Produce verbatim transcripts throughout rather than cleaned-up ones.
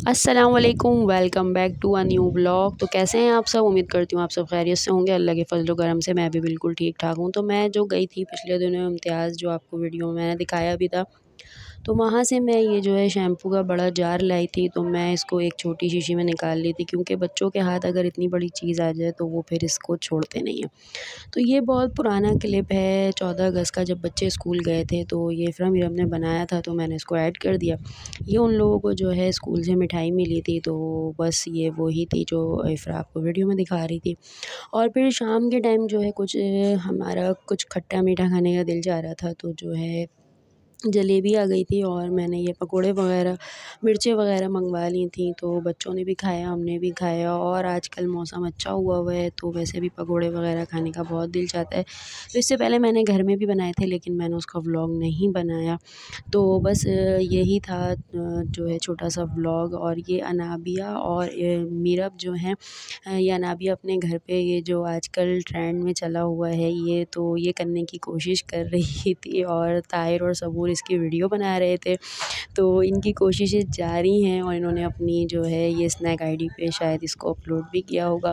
अस्सलाम वालेकुम, welcome back to a new blog. तो कैसे हैं आप सब? उम्मीद करती हूँ आप सब खैरियत से होंगे। अल्लाह के फजल करम से मैं भी बिल्कुल ठीक ठाक हूँ। तो मैं जो गई थी पिछले दिनों इम्तियाज़, जो आपको वीडियो में मैंने दिखाया भी था, तो वहाँ से मैं ये जो है शैम्पू का बड़ा जार लाई थी। तो मैं इसको एक छोटी शीशी में निकाल ली थी, क्योंकि बच्चों के हाथ अगर इतनी बड़ी चीज़ आ जाए तो वो फिर इसको छोड़ते नहीं हैं। तो ये बहुत पुराना क्लिप है चौदह अगस्त का, जब बच्चे स्कूल गए थे तो ये इफ़रा मीरम ने बनाया था, तो मैंने इसको ऐड कर दिया। ये उन लोगों को जो है स्कूल से मिठाई मिली थी, तो बस ये वही थी जो इफ़रा आपको वीडियो में दिखा रही थी। और फिर शाम के टाइम जो है कुछ अ, हमारा कुछ खट्टा मीठा खाने का दिल चाह रहा था, तो जो है जलेबी आ गई थी और मैंने ये पकोड़े वग़ैरह, मिर्चें वग़ैरह मँगवा ली थी। तो बच्चों ने भी खाया, हमने भी खाया, और आजकल मौसम अच्छा हुआ हुआ है तो वैसे भी पकोड़े वग़ैरह खाने का बहुत दिल चाहता है। तो इससे पहले मैंने घर में भी बनाए थे, लेकिन मैंने उसका व्लॉग नहीं बनाया। तो बस अ, यही था अ, जो है छोटा-सा व्लॉग। और ये अनाबिया और अ, मीरब जो हैं, अ, ये अनाबिया अपने घर पे ये जो आजकल ट्रेंड में चला हुआ है, ये तो ये करने की कोशिश कर रही थी, और ताहिर और सबूर इसकी वीडियो बना रहे थे। तो इनकी कोशिशें जारी हैं, और इन्होंने अपनी जो है ये स्नैक आईडी पे शायद इसको अपलोड भी किया होगा।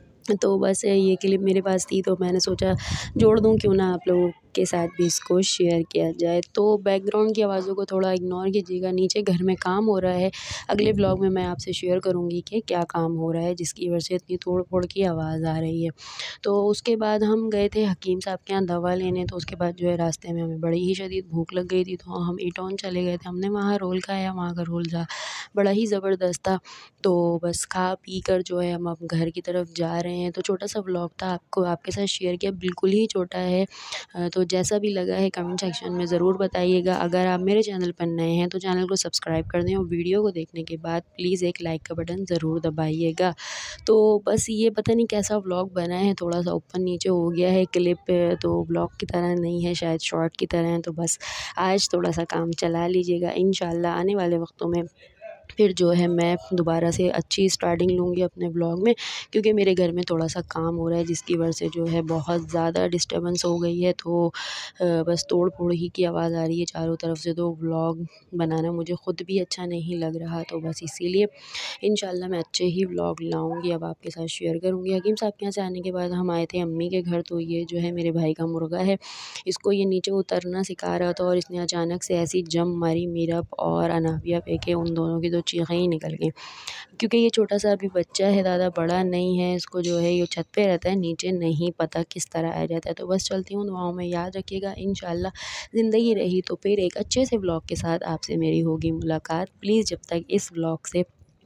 तो बस ये क्लिप मेरे पास थी, तो मैंने सोचा जोड़ दूँ, क्यों ना आप लोगों के साथ भी इसको शेयर किया जाए। तो बैकग्राउंड की आवाज़ों को थोड़ा इग्नोर कीजिएगा, नीचे घर में काम हो रहा है। अगले व्लॉग में मैं आपसे शेयर करूँगी कि क्या काम हो रहा है जिसकी वजह से इतनी तोड़-फोड़ की आवाज़ आ रही है। तो उसके बाद हम गए थे हकीम साहब के यहाँ दवा लेने। तो उसके बाद जो है रास्ते में हमें बड़ी ही शदीद भूख लग गई थी, तो हम ई टाउन चले गए थे। हमने वहाँ रोल खाया, वहाँ का रोल था बड़ा ही ज़बरदस्त था। तो बस खा पी कर जो है हम अब घर की तरफ जा रहे हैं। तो छोटा-सा व्लॉग था, आपको आपके साथ शेयर किया, बिल्कुल ही छोटा है। अ, तो जैसा भी लगा है कमेंट सेक्शन में ज़रूर बताइएगा। अगर आप मेरे चैनल पर नए हैं तो चैनल को सब्सक्राइब कर दें, और वीडियो को देखने के बाद प्लीज़ एक लाइक का बटन ज़रूर दबाइएगा। तो बस ये पता नहीं कैसा व्लॉग बना है, थोड़ा-सा ऊपर-नीचे हो गया है क्लिप, तो व्लॉग की तरह नहीं है, शायद शॉर्ट की तरह है। तो बस आज थोड़ा-सा काम चला लीजिएगा। इंशाल्लाह आने वाले वक़्तों में फिर जो है मैं दोबारा से अच्छी स्टार्टिंग लूँगी अपने व्लॉग में, क्योंकि मेरे घर में थोड़ा-सा काम हो रहा है जिसकी वजह से जो है बहुत ज़्यादा डिस्टर्बेंस हो गई है। तो अ, बस तोड़-फोड़ ही की आवाज़ आ रही है चारों तरफ से, तो व्लॉग बनाना मुझे खुद भी अच्छा नहीं लग रहा। तो बस इसीलिए इंशाल्लाह मैं अच्छे ही व्लॉग लाऊँगी, अब आपके साथ शेयर करूँगी। हकीम साहब के यहाँ से आने के बाद हम आए थे अम्मी के घर। तो ये जो है मेरे भाई का मुर्गा है, इसको ये नीचे उतरना सिखा रहा था, और इसने अचानक से ऐसी जंप मारी मीरब और अनाबिया पे कि उन दोनों की तो चीखें ही निकल गईं। क्योंकि ये छोटा-सा अभी बच्चा है, ज़्यादा बड़ा नहीं है, इसको जो है ये छत पे रहता है, नीचे नहीं पता किस तरह आ जाता है। तो बस चलती हूँ, दुआओं में याद रखिएगा। इंशाल्लाह ज़िंदगी रही तो फिर एक अच्छे से व्लॉग के साथ आपसे मेरी होगी मुलाकात। प्लीज़ जब तक इस व्लॉग से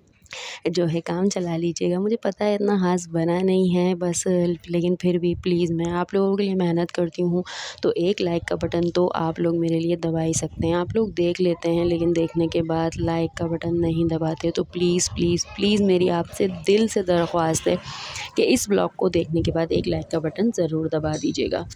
जो है काम चला लीजिएगा। मुझे पता है इतना ख़ास बना नहीं है बस, लेकिन फिर भी प्लीज़ मैं आप लोगों के लिए मेहनत करती हूँ, तो एक लाइक का बटन तो आप लोग मेरे लिए दबा ही सकते हैं। आप लोग देख लेते हैं, लेकिन देखने के बाद लाइक का बटन नहीं दबाते। तो प्लीज़ प्लीज़ प्लीज़ मेरी आपसे दिल से दरख्वास्त है कि इस ब्लॉग को देखने के बाद एक लाइक का बटन ज़रूर दबा दीजिएगा।